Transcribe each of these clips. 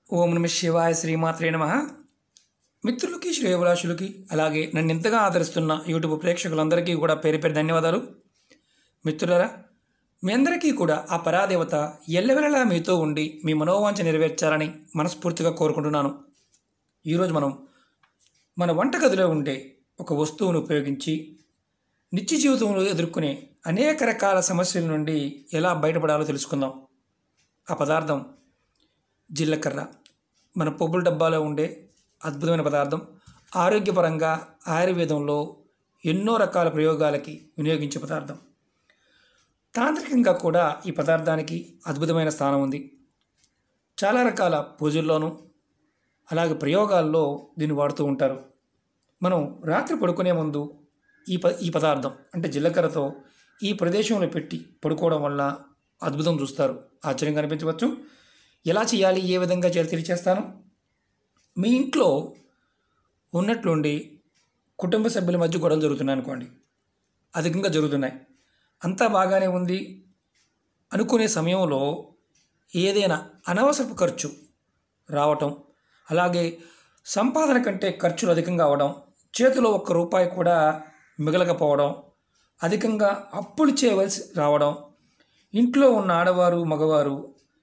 ఓం నమ శివాయ శ్రీమాత్రే నమ. మిత్రులకి శ్రేయోభిలాషులకి అలాగే నన్ను ఇంతగా ఆదరిస్తున్న యూట్యూబ్ ప్రేక్షకులందరికీ కూడా పేరు పేరు ధన్యవాదాలు. మిత్రులారా, మీ అందరికీ కూడా ఆ పరాదేవత ఎల్లవెల్లలా మీతో ఉండి మీ మనోవాంఛ నెరవేర్చాలని మనస్ఫూర్తిగా కోరుకుంటున్నాను. ఈరోజు మనం మన వంటగదిలో ఉండే ఒక వస్తువును ఉపయోగించి నిత్య జీవితంలో ఎదుర్కొనే అనేక రకాల సమస్యల నుండి ఎలా బయటపడాలో తెలుసుకుందాం. ఆ పదార్థం జీలకర్ర. మన పప్పుల డబ్బాలో ఉండే అద్భుతమైన పదార్థం. ఆరోగ్యపరంగా ఆయుర్వేదంలో ఎన్నో రకాల ప్రయోగాలకి వినియోగించే పదార్థం. తాంత్రికంగా కూడా ఈ పదార్థానికి అద్భుతమైన స్థానం ఉంది. చాలా రకాల పూజల్లోనూ అలాగే ప్రయోగాల్లో దీన్ని వాడుతూ ఉంటారు. మనం రాత్రి పడుకునే ముందు ఈ పదార్థం అంటే జీలకర్రతో ఈ ప్రదేశంలో పెట్టి పడుకోవడం వల్ల అద్భుతం చూస్తారు. ఆశ్చర్యంగా అనిపించవచ్చు. ఎలా చేయాలి, ఏ విధంగా చేయాలి తెలియచేస్తాను. మీ ఇంట్లో ఉన్నట్లుండి కుటుంబ సభ్యుల మధ్య గొడవలు జరుగుతున్నాయి అనుకోండి, అధికంగా జరుగుతున్నాయి, అంతా బాగానే ఉంది అనుకునే సమయంలో ఏదైనా అనవసరపు ఖర్చు రావటం, అలాగే సంపాదన కంటే ఖర్చులు అధికంగా అవడం, చేతిలో ఒక్క రూపాయి కూడా మిగలకపోవడం, అధికంగా అప్పులు చేయవలసి రావడం, ఇంట్లో ఉన్న ఆడవారు మగవారు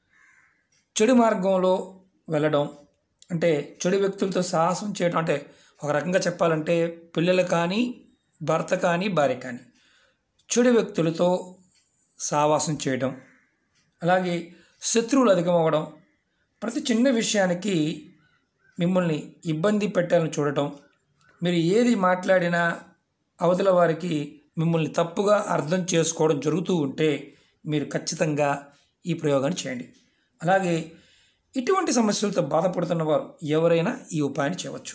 చెడు మార్గంలో వెళ్ళడం, అంటే చెడు వ్యక్తులతో సాహసం చేయడం, అంటే ఒక రకంగా చెప్పాలంటే పిల్లలు కానీ భర్త కానీ భార్య కానీ చెడు వ్యక్తులతో సావాసం చేయడం, అలాగే శత్రువులు అధికమవ్వడం, ప్రతి చిన్న విషయానికి మిమ్మల్ని ఇబ్బంది పెట్టాలని చూడటం, మీరు ఏది మాట్లాడినా అవతల వారికి మిమ్మల్ని తప్పుగా అర్థం చేసుకోవడం జరుగుతూ ఉంటే మీరు ఖచ్చితంగా ఈ ప్రయోగాన్ని చేయండి. అలాగే ఇటువంటి సమస్యలతో బాధపడుతున్న వారు ఎవరైనా ఈ ఉపాయాన్ని చేయవచ్చు.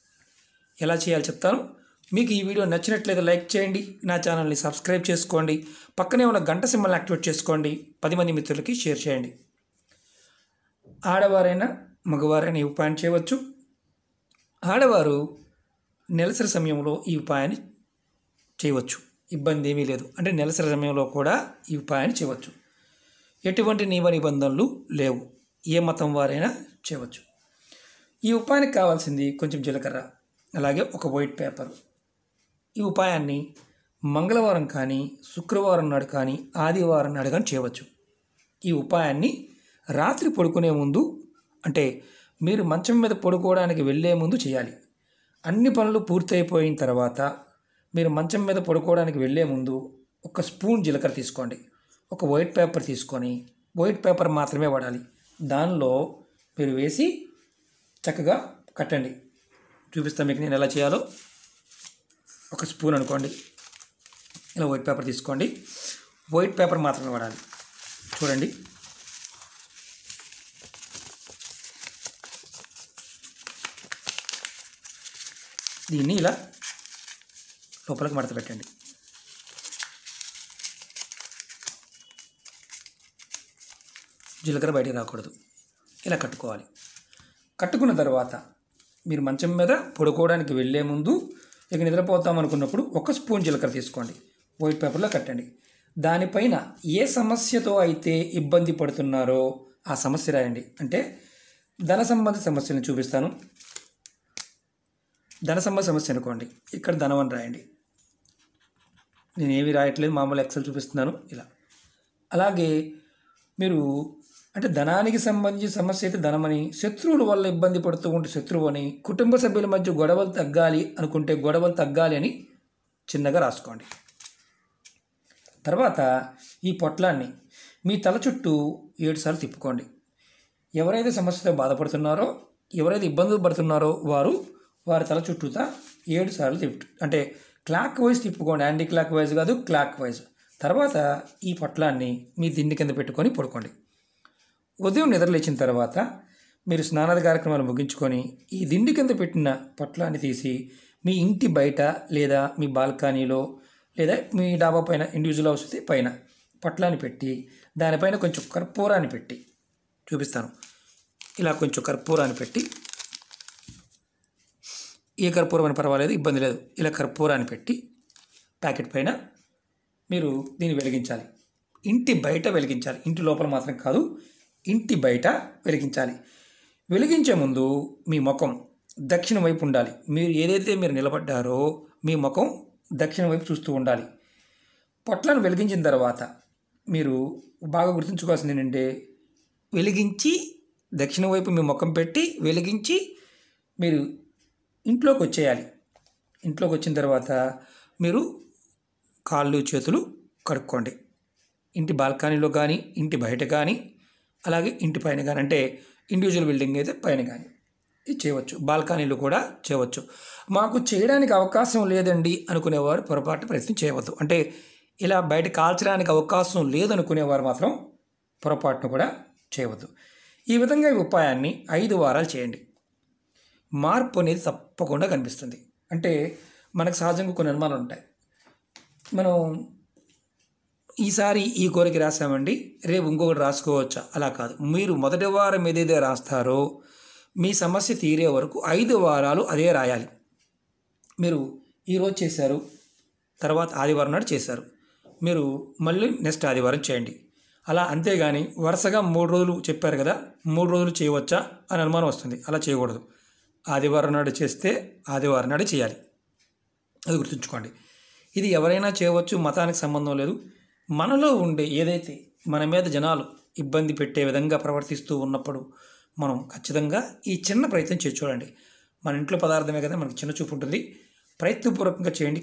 ఎలా చేయాలో చెప్తాను. మీకు ఈ వీడియో నచ్చినట్లయితే లైక్ చేయండి, నా ఛానల్ని సబ్స్క్రైబ్ చేసుకోండి, పక్కనే ఉన్న గంట సింబల్ని యాక్టివేట్ చేసుకోండి, 10 మంది మిత్రులకి షేర్ చేయండి. ఆడవారైనా మగవారైనా ఈ ఉపాయాన్ని చేయవచ్చు. ఆడవారు నెలసరి సమయంలో ఈ ఉపాయాన్ని చేయవచ్చు, ఇబ్బంది ఏమీ లేదు. అంటే నెలసరి సమయంలో కూడా ఈ ఉపాయాన్ని చేయవచ్చు. ఎటువంటి నియమ నిబంధనలు లేవు, ఏ మతం వారైనా చేయవచ్చు. ఈ ఉపాయానికి కావాల్సింది కొంచెం జీలకర్ర, అలాగే ఒక వైట్ పేపర్. ఈ ఉపాయాన్ని మంగళవారం కానీ శుక్రవారం నాడు కానీ ఆదివారం నాడు కానీ చేయవచ్చు. ఈ ఉపాయాన్ని రాత్రి పడుకునే ముందు, అంటే మీరు మంచం మీద పడుకోవడానికి వెళ్ళే ముందు చేయాలి. అన్ని పనులు పూర్తయిపోయిన తర్వాత మీరు మంచం మీద పడుకోవడానికి వెళ్ళే ముందు ఒక స్పూన్ జీలకర్ర తీసుకోండి, ఒక వైట్ పేపర్ తీసుకొని, వైట్ పేపర్ మాత్రమే వాడాలి, దానిలో మీరు వేసి చక్కగా కట్టండి. చూపిస్తాను మీకు నేను ఎలా చేయాలో. ఒక స్పూన్ అనుకోండి, ఇలా వైట్ పేపర్ తీసుకోండి, వైట్ పేపర్ మాత్రమే వాడాలి. చూడండి, దీన్ని ఇలా లోపలికి మడత పెట్టండి. జీలకర్ర బయటికి రాకూడదు. ఇలా కట్టుకోవాలి. కట్టుకున్న తర్వాత మీరు మంచం మీద పడుకోవడానికి వెళ్ళే ముందు, ఇక నిద్రపోతాం అనుకున్నప్పుడు ఒక స్పూన్ జీలకర్ర తీసుకోండి, వైట్ పేపర్లో కట్టండి. దానిపైన ఏ సమస్యతో అయితే ఇబ్బంది పడుతున్నారో ఆ సమస్య రాయండి. అంటే ధన సంబంధ సమస్యలను చూపిస్తాను. ధన సంబంధ సమస్య అనుకోండి, ఇక్కడ ధనం అని రాయండి. నేనేమి రాయట్లేదు, మామూలు ఎక్సెల్ చూపిస్తున్నాను ఇలా. అలాగే మీరు అంటే ధనానికి సంబంధించిన సమస్య అయితే ధనమని, శత్రువుల వల్ల ఇబ్బంది పడుతూ ఉంటే శత్రువు అని, కుటుంబ సభ్యుల మధ్య గొడవలు తగ్గాలి అనుకుంటే గొడవలు తగ్గాలి అని చిన్నగా రాసుకోండి. తర్వాత ఈ పొట్లాన్ని మీ తల చుట్టూ 7 సార్లు తిప్పుకోండి. ఎవరైతే సమస్యతో బాధపడుతున్నారో, ఎవరైతే ఇబ్బందులు పడుతున్నారో వారి తల చుట్టూతా 7 సార్లు అంటే క్లాక్ వైజ్ తిప్పుకోండి, యాంటీ క్లాక్ వైజ్ కాదు, క్లాక్ వైజ్. తర్వాత ఈ పొట్లాన్ని మీ దిండి కింద పెట్టుకొని పడుకోండి. ఉదయం నిద్రలేచిన తర్వాత మీరు స్నానాది కార్యక్రమాలు ముగించుకొని ఈ దిండి కింద పెట్టిన పొట్లాన్ని తీసి మీ ఇంటి బయట లేదా మీ బాల్కనీలో లేదా మీ డాబా పైన, ఇండివిజువల్ హౌస్ పైన పొట్లాన్ని పెట్టి దానిపైన కొంచెం కర్పూరాన్ని పెట్టి చూపిస్తాను. ఇలా కొంచెం కర్పూరాన్ని పెట్టి, ఏ కర్పూరం అని పర్వాలేదు, ఇబ్బంది లేదు, ఇలా కర్పూరాన్ని పెట్టి ప్యాకెట్ పైన మీరు దీన్ని వెలిగించాలి. ఇంటి బయట వెలిగించాలి, ఇంటి లోపల మాత్రం కాదు, ఇంటి బయట వెలిగించాలి. వెలిగించే ముందు మీ ముఖం దక్షిణ వైపు ఉండాలి. మీరు నిలబడ్డారో మీ ముఖం దక్షిణ వైపు చూస్తూ ఉండాలి. పొట్లను వెలిగించిన తర్వాత మీరు బాగా గుర్తుంచుకోవాల్సింది ఏంటంటే, వెలిగించి దక్షిణ వైపు మీ ముఖం పెట్టి వెలిగించి మీరు ఇంట్లోకి వచ్చేయాలి. ఇంట్లోకి వచ్చిన తర్వాత మీరు కాళ్ళు చేతులు కడుక్కోండి. ఇంటి బాల్కనీలో కానీ, ఇంటి బయట కానీ, అలాగే ఇంటి పైన కానీ, అంటే ఇండివిజువల్ బిల్డింగ్ అయితే పైన కానీ ఇది చేయవచ్చు. బాల్కనీలో కూడా చేయవచ్చు. మాకు చేయడానికి అవకాశం లేదండి అనుకునేవారు పొరపాటు ప్రయత్నం చేయవద్దు. అంటే ఇలా బయట కాల్చడానికి అవకాశం లేదనుకునేవారు మాత్రం పొరపాటును కూడా చేయవద్దు. ఈ విధంగా ఈ ఉపాయాన్ని 5 వారాలు చేయండి. మార్పు అనేది తప్పకుండా కనిపిస్తుంది. అంటే మనకు సహజంగా కొన్ని అనుమానాలు ఉంటాయి. మనం ఈసారి ఈ కోరిక రాసామండి, రేపు ఇంకొకటి రాసుకోవచ్చా? అలా కాదు. మీరు మొదటి వారం ఏదైతే రాస్తారో మీ సమస్య తీరే వరకు 5 వారాలు అదే రాయాలి. మీరు ఈరోజు చేశారు, తర్వాత ఆదివారం నాడు చేశారు, మీరు మళ్ళీ నెక్స్ట్ ఆదివారం చేయండి. అలా అంతేగాని వరుసగా 3 రోజులు చెప్పారు కదా, 3 రోజులు చేయవచ్చా అని అనుమానం వస్తుంది. అలా చేయకూడదు. ఆదివారం నాడు చేస్తే ఆదివారం నాడు చేయాలి. అది గుర్తుంచుకోండి. ఇది ఎవరైనా చేయవచ్చు, మతానికి సంబంధం లేదు. మనలో ఉండే ఏదైతే మన మీద జనాలు ఇబ్బంది పెట్టే విధంగా ప్రవర్తిస్తూ ఉన్నప్పుడు మనం ఖచ్చితంగా ఈ చిన్న ప్రయత్నం చేసి చూడండి. మన ఇంట్లో పదార్థమే కదా, మనకు చిన్న చూపు ఉంటుంది. ప్రయత్నపూర్వకంగా చేయండి.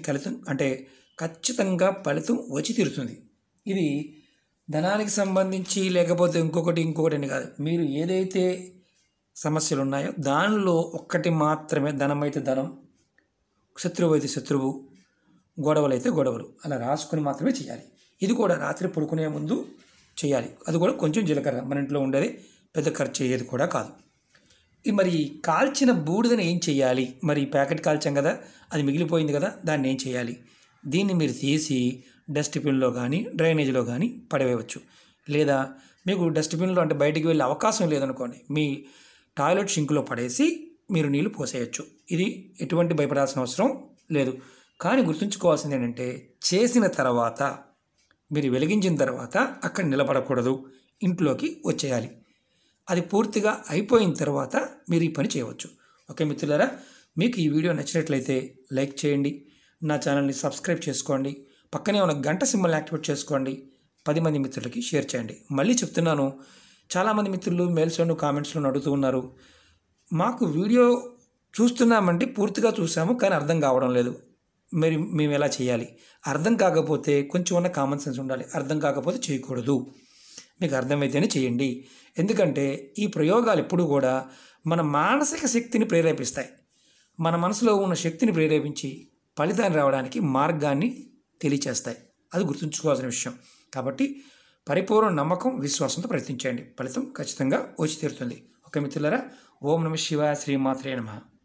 ఖచ్చితంగా ఫలితం వచ్చి తీరుతుంది. ఇది ధనానికి సంబంధించి లేకపోతే ఇంకొకటి అని కాదు. మీరు ఏదైతే సమస్యలు ఉన్నాయో దానిలో ఒక్కటి మాత్రమే, ధనం అయితే ధనం, శత్రువు అయితే శత్రువు, గొడవలు అయితే గొడవలు, అలా రాసుకొని మాత్రమే చేయాలి. ఇది కూడా రాత్రి పడుకునే ముందు చేయాలి. అది కూడా కొంచెం జీలకర్ర, మన ఇంట్లో ఉండేది, పెద్ద ఖర్చు అయ్యేది కూడా కాదు. మరి కాల్చిన బూడిదని ఏం చేయాలి? మరి ప్యాకెట్ కాల్చాం కదా, అది మిగిలిపోయింది కదా, దాన్ని ఏం చేయాలి? దీన్ని మీరు తీసి డస్ట్బిన్లో కానీ డ్రైనేజీలో కానీ పడవేయవచ్చు. లేదా మీకు డస్ట్బిన్లో అంటే బయటికి వెళ్ళే అవకాశం లేదనుకోండి, మీ టాయిలెట్ షింక్లో పడేసి మీరు నీళ్లు పోసేయచ్చు. ఇది ఎటువంటి భయపడాల్సిన అవసరం లేదు. కానీ గుర్తుంచుకోవాల్సింది ఏంటంటే, చేసిన తర్వాత మీరు వెలిగించిన తర్వాత అక్కడ నిలబడకూడదు, ఇంట్లోకి వచ్చేయాలి. అది పూర్తిగా అయిపోయిన తర్వాత మీరు ఈ పని చేయవచ్చు. ఓకే మిత్రులారా, మీకు ఈ వీడియో నచ్చినట్లయితే లైక్ చేయండి, నా ఛానల్ని సబ్స్క్రైబ్ చేసుకోండి, పక్కనే ఉన్న గంట సింబల్ని యాక్టివేట్ చేసుకోండి, 10 మంది మిత్రులకి షేర్ చేయండి. మళ్ళీ చెప్తున్నాను, చాలామంది మిత్రులు మెయిల్స్లోను కామెంట్స్లోను అడుగుతూ ఉన్నారు, మాకు వీడియో చూస్తున్నామంటే పూర్తిగా చూసాము కానీ అర్థం కావడం లేదు, మరి మేము ఎలా చేయాలి? అర్థం కాకపోతే కొంచెం ఉన్న కామన్ సెన్స్ ఉండాలి. అర్థం కాకపోతే చేయకూడదు. మీకు అర్థమైతేనే చేయండి. ఎందుకంటే ఈ ప్రయోగాలు ఎప్పుడు కూడా మన మానసిక శక్తిని ప్రేరేపిస్తాయి. మన మనసులో ఉన్న శక్తిని ప్రేరేపించి ఫలితాన్ని రావడానికి మార్గాన్ని తెలియచేస్తాయి. అది గుర్తుంచుకోవాల్సిన విషయం. కాబట్టి పరిపూర్ణ నమ్మకం, విశ్వాసంతో ప్రయత్నించండి. ఫలితం ఖచ్చితంగా వచ్చి తీరుతుంది. ఓకే మిత్రులారా, ఓం నమః శివాయ, శ్రీమాత్రే నమః.